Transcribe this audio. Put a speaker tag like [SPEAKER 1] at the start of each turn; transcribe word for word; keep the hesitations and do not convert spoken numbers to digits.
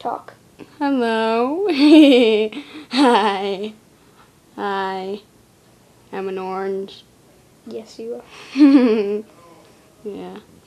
[SPEAKER 1] Talk.
[SPEAKER 2] Hello. Hi. Hi. I'm an orange.
[SPEAKER 1] Yes, you are.
[SPEAKER 2] Yeah.